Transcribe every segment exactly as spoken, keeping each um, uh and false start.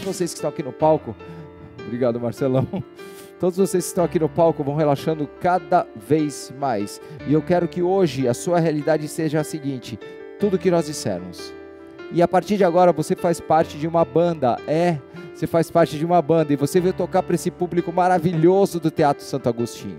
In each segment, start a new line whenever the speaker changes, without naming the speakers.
vocês que estão aqui no palco, obrigado Marcelão, todos vocês que estão aqui no palco vão relaxando cada vez mais, e eu quero que hoje a sua realidade seja a seguinte, tudo que nós dissermos, e a partir de agora você faz parte de uma banda, é, você faz parte de uma banda, e você veio tocar para esse público maravilhoso do Teatro Santo Agostinho.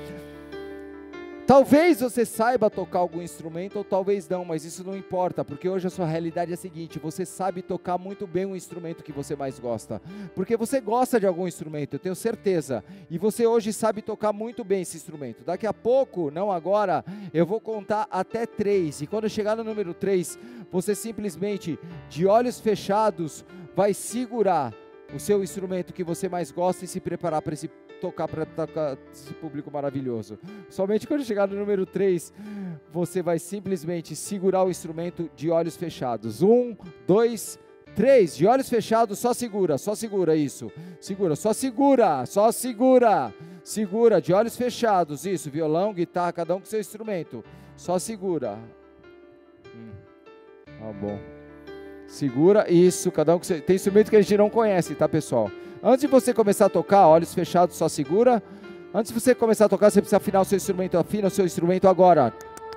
Talvez você saiba tocar algum instrumento ou talvez não, mas isso não importa, porque hoje a sua realidade é a seguinte, você sabe tocar muito bem o instrumento que você mais gosta, porque você gosta de algum instrumento, eu tenho certeza, e você hoje sabe tocar muito bem esse instrumento. Daqui a pouco, não agora, eu vou contar até três, e quando chegar no número três, você simplesmente, de olhos fechados, vai segurar o seu instrumento que você mais gosta e se preparar para esse tocar para tocar esse público maravilhoso. Somente quando chegar no número três, você vai simplesmente segurar o instrumento de olhos fechados. Um, dois, três. De olhos fechados, só segura, só segura isso. Segura, só segura, só segura. Segura, de olhos fechados, isso. Violão, guitarra, cada um com seu instrumento. Só segura. Hum. Tá bom. Segura, isso, cada um com seu... Tem instrumento que a gente não conhece, tá, pessoal? Antes de você começar a tocar, olhos fechados, só segura. Antes de você começar a tocar, você precisa afinar o seu instrumento. Afina o seu instrumento agora.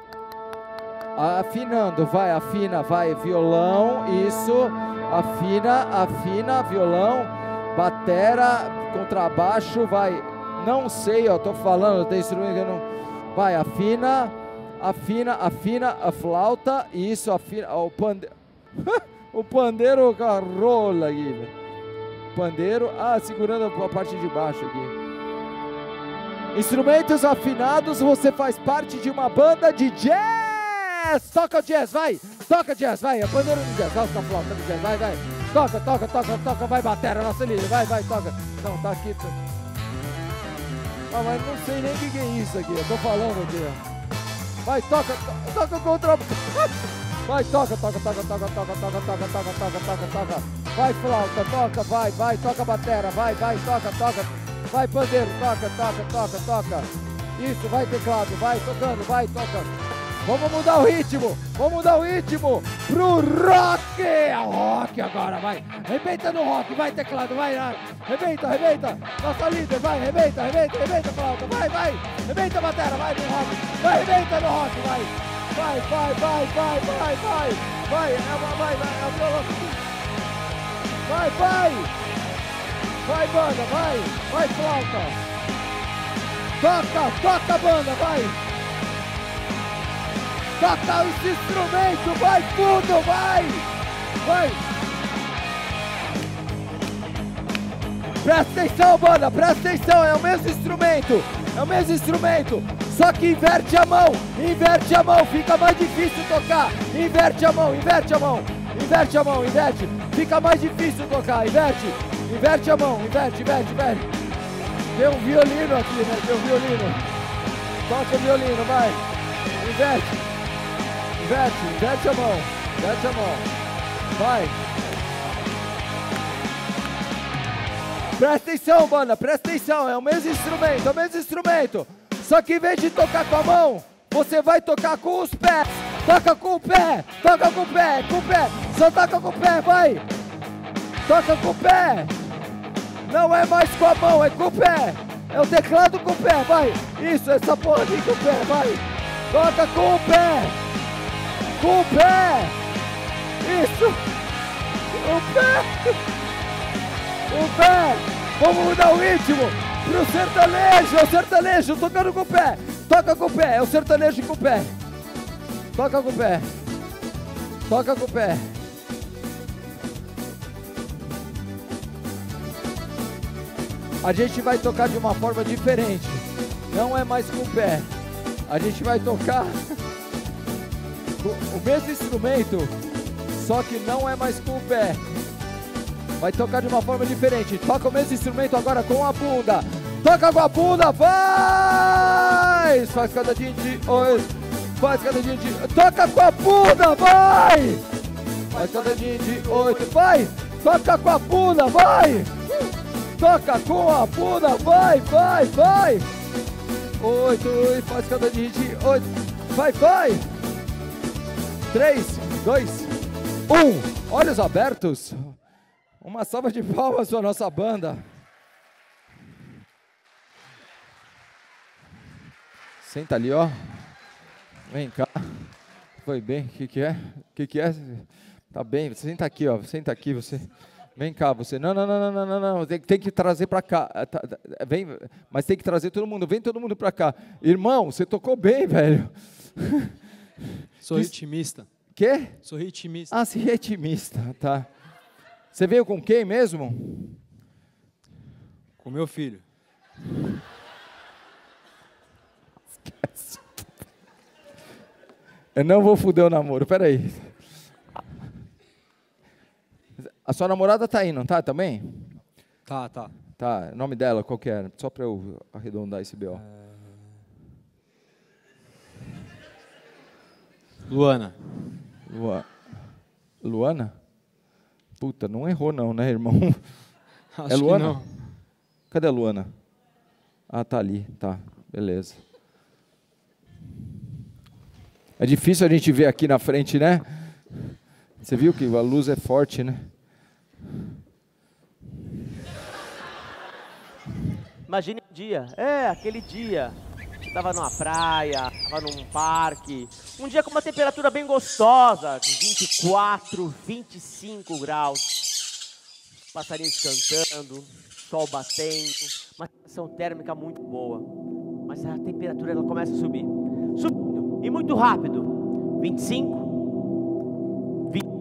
Afinando, vai, afina, vai. Violão, isso. Afina, afina, violão. Batera, contrabaixo, vai. Não sei, ó, tô falando, tem instrumento que eu não... Vai, afina, afina, afina, a flauta, isso, afina, ó, o pandeiro... o pandeiro com a rola aqui, velho. Pandeiro, ah, segurando a parte de baixo aqui. Instrumentos afinados, você faz parte de uma banda de jazz. Toca jazz, vai, toca jazz, vai, é pandeiro de jazz, toca a flauta de jazz, vai, vai. Toca, toca, toca, toca, vai, batera, nossa líder, vai, vai, toca. Não, tá aqui. Tá... Ah, mas não sei nem o que, que é isso aqui, eu tô falando aqui, ó. Vai, toca, toca, toca contra... Vai, toca, toca, toca, toca, toca, toca, toca, toca, toca, toca, toca. Vai, flauta, toca, vai, vai, toca batera, vai, vai, toca, toca. Vai, pandeiro, toca, toca, toca, toca. Isso, vai, teclado, vai, tocando, vai, toca. Vamos mudar o ritmo, vamos mudar o ritmo pro rock. É o rock agora, vai. Arrebenta no rock, vai, teclado, vai, vai. Arrebenta, arrebenta. Nossa líder, vai, arrebenta, arrebenta, arrebenta, flauta, vai, vai. Arrebenta a batera, vai no rock. Vai, arrebenta no rock, vai. Vai, vai, vai, vai, vai, vai, vai, vai, vai, vai, vai, vai, vai, banda, vai, vai, flauta, toca, toca, banda, vai, toca esse instrumento, vai, tudo, vai, vai, presta atenção, banda, presta atenção, é o mesmo instrumento, é o mesmo instrumento. Só que inverte a mão, inverte a mão, fica mais difícil tocar. Inverte a mão, inverte a mão, inverte a mão, inverte. Fica mais difícil tocar, inverte. Inverte a mão, inverte, inverte, inverte. Tem um violino aqui, né? Tem um violino. Toca o violino, vai. Inverte. Inverte, inverte a mão, inverte a mão. Vai. Presta atenção, banda, presta atenção. É o mesmo instrumento, é o mesmo instrumento. Só que em vez de tocar com a mão, você vai tocar com os pés. Toca com o pé, toca com o pé, com o pé. Só toca com o pé, vai. Toca com o pé. Não é mais com a mão, é com o pé. É o teclado com o pé, vai. Isso, essa porra aqui com o pé, vai. Toca com o pé. Com o pé. Isso. O pé. O pé. Vamos mudar o ritmo. Pro sertanejo, é o sertanejo, tocando com o pé. Toca com o pé, é o sertanejo com o pé. Toca com o pé. Toca com o pé. A gente vai tocar de uma forma diferente. Não é mais com o pé. A gente vai tocar o mesmo instrumento, só que não é mais com o pé. Vai tocar de uma forma diferente. Toca o mesmo instrumento agora com a bunda. Toca com a bunda, vai! Faz cada dia de oito. Faz cada dia de... Toca com a bunda, vai! Faz cada dia de oito. Vai! Toca com a bunda, vai! Toca com a bunda, vai, vai, vai! Oito, e faz cada dia de oito. Vai, vai! Três, dois, um. Olhos abertos. Uma salva de palmas para a nossa banda. Senta ali, ó. Vem cá. Foi bem, o que que é? O que que é? Tá bem, senta aqui, ó. Senta aqui, você. Vem cá, você. Não, não, não, não, não, não. Tem, tem que trazer para cá. Vem, mas tem que trazer todo mundo. Vem todo mundo para cá. Irmão, você tocou bem, velho.
Sou
que...
ritmista.
Quê?
Sou ritmista.
Ah, sim, ritmista, tá. Você veio com quem mesmo?
Com meu filho.
Esquece. Eu não vou foder o namoro, peraí. A sua namorada tá aí, não tá também?
Tá, tá.
Tá, o nome dela, qual que era? Só para eu arredondar esse B O.
É... Luana.
Lua... Luana? Puta, não errou não, né, irmão?
Acho
é Luana?
Que não.
Cadê a Luana? Ah, tá ali, tá, beleza. É difícil a gente ver aqui na frente, né? Você viu que a luz é forte, né?
Imagine um dia, é, aquele dia, você estava numa praia, estava num parque, um dia com uma temperatura bem gostosa, vinte e quatro, vinte e cinco graus, passarinhos cantando, sol batendo, uma sensação térmica muito boa, mas a temperatura ela começa a subir, subindo, e muito rápido, vinte e cinco, vinte,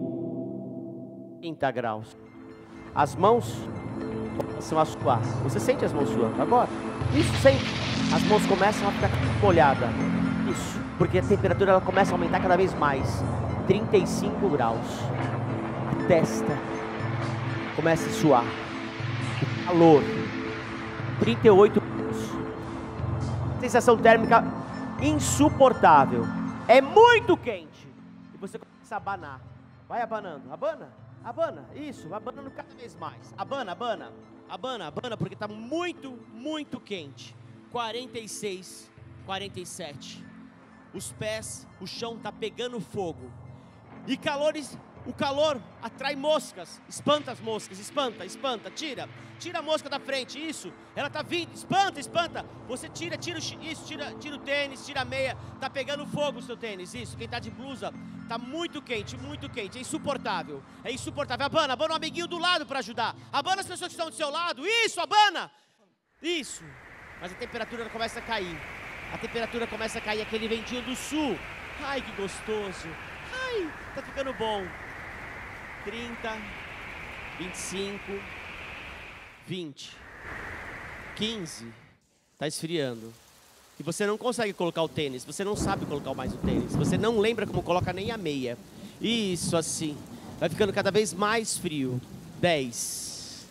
trinta graus, as mãos começam a suar. Você sente as mãos suando agora? Isso, sente. As mãos começam a ficar molhadas. Isso, porque a temperatura ela começa a aumentar cada vez mais. trinta e cinco graus. A testa começa a suar. O calor. trinta e oito graus. Sensação térmica insuportável. É muito quente. E você começa a abanar. Vai abanando. Abana. Abana, isso, abanando cada vez mais. Abana, abana, abana, abana, porque está muito, muito quente. quarenta e seis, quarenta e sete. Os pés, o chão está pegando fogo. E calores, o calor atrai moscas. Espanta as moscas, espanta, espanta, tira. Tira a mosca da frente, isso. Ela está vindo, espanta, espanta. Você tira, tira isso, tira, tira o tênis, tira a meia. Está pegando fogo o seu tênis, isso. Quem está de blusa, está muito quente, muito quente. É insuportável, é insuportável. Abana, abana um amiguinho do lado para ajudar. Abana as pessoas que estão do seu lado, isso, abana. Isso. Mas a temperatura começa a cair. A temperatura começa a cair, aquele ventinho do sul. Ai, que gostoso. Ai, tá ficando bom. trinta, vinte e cinco, vinte, quinze, tá esfriando. E você não consegue colocar o tênis, você não sabe colocar mais o tênis, você não lembra como coloca nem a meia. Isso assim, vai ficando cada vez mais frio. dez,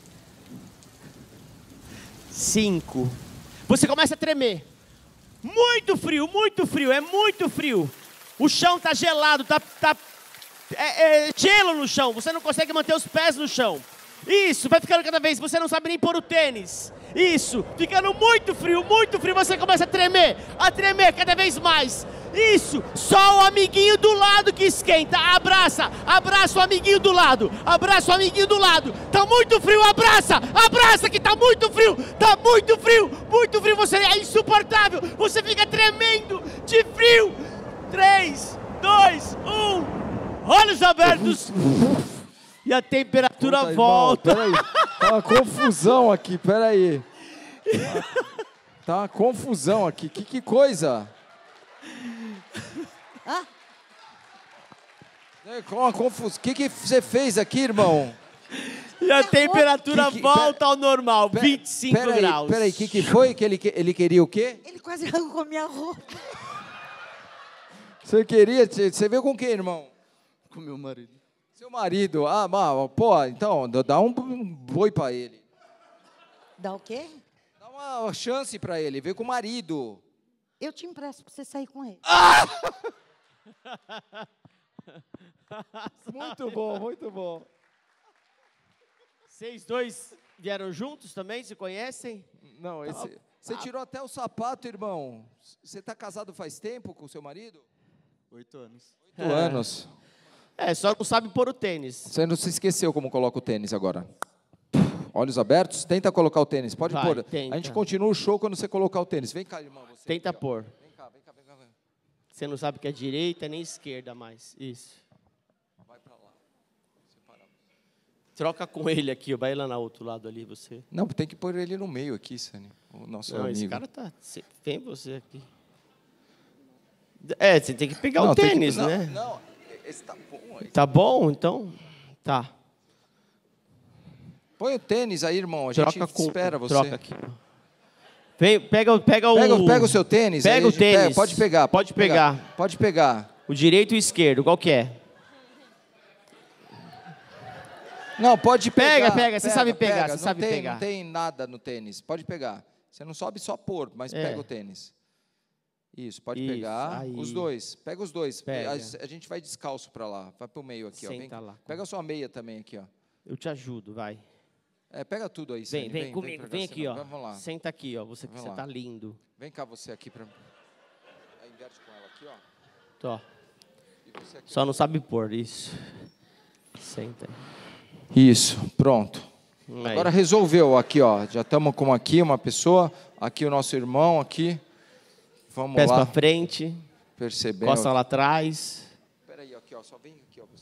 cinco, você começa a tremer. Muito frio, muito frio, é muito frio. O chão tá gelado, tá, tá é, é gelo no chão, você não consegue manter os pés no chão. Isso, vai ficando cada vez, você não sabe nem pôr o tênis. Isso, ficando muito frio, muito frio, você começa a tremer, a tremer cada vez mais. Isso, só o amiguinho do lado que esquenta, abraça, abraça o amiguinho do lado, abraça o amiguinho do lado. Tá muito frio, abraça, abraça que tá muito frio, tá muito frio, muito frio, você é insuportável, você fica tremendo de frio. três, dois, um, olhos abertos. E a temperatura Puta, volta.
Irmão, peraí, tá uma confusão aqui, peraí. Tá uma confusão aqui, que, que coisa.
Hã?
Com uma confusão. O que, que você fez aqui, irmão?
E a temperatura que que, volta pera, ao normal, pera, vinte e cinco
pera
graus.
Aí, peraí, o que, que foi? Que ele, ele queria o quê?
Ele quase arrancou minha roupa.
Você queria? Você veio com quem, irmão?
Com meu marido.
Seu marido, ah, mas, pô, então, dá um boi pra ele.
Dá o quê?
Dá uma chance pra ele, veio com o marido.
Eu te empresto pra você sair com ele.
Ah! Muito bom, muito bom.
Vocês dois vieram juntos também, se conhecem?
Não, esse, você tirou até o sapato, irmão. Você tá casado faz tempo com o seu marido?
Oito anos.
Oito anos.
É, só não sabe pôr o tênis.
Você não se esqueceu como coloca o tênis agora. Olhos abertos, tenta colocar o tênis. Pode
Vai,
pôr.
tenta.
A gente continua o show quando você colocar o tênis. Vem cá, irmão. Você
Tenta
aqui, ó.
pôr.
Vem cá, vem cá, vem cá. Vem.
Você não sabe que é direita nem esquerda mais. Isso.
Vai pra lá. Separado.
Troca com ele aqui, ó. Vai lá no outro lado ali, você.
Não, tem que pôr ele no meio aqui, Sani. O nosso
Não,
amigo.
esse cara tá... Tem você aqui. É, você tem que pegar
Não,
o
tem que-
tênis,
não,
né?
Não, esse tá bom aí.
Tá bom, então? Tá.
Põe o tênis aí, irmão. A gente
Troca com...
espera você.
Troca aqui. Vem, pega, pega o...
Pega, pega o seu tênis.
Pega
aí
o
a gente
tênis.
pega. Pode pegar.
Pode pegar.
Pode pegar.
O direito e o esquerdo, qual que é?
Não, pode
Pega,
pegar.
pega, você sabe pegar, você
Não
sabe
tem,
pegar.
Não tem nada no tênis. Pode pegar. Você não sobe só pôr, mas
É.
pega o tênis. Isso, pode
Isso,
pegar.
aí.
Os dois. Pega os dois.
Pega.
A, a gente vai descalço para lá. Vai pro meio aqui, ó. Vem,
Senta lá.
pega a sua meia também aqui, ó.
Eu te ajudo, vai.
É, pega tudo aí,
Vem,
Sani.
vem comigo,
pra
vem
cá,
aqui,
senão-
ó.
Vamos lá.
Senta aqui, ó. Você,
Vamos
você
lá.
tá lindo.
Vem cá você aqui para. Aí inverte com ela aqui, ó.
Tô.
E você aqui.
Só não sabe pôr, isso. Senta aí.
Isso, pronto.
Aí.
Agora resolveu aqui, ó. Já estamos com aqui uma pessoa, aqui o nosso irmão aqui. Vamos
Pés
lá.
pra frente,
Percebendo.
costa lá atrás.
Espera aí, aqui, ó. Só vem aqui, ó.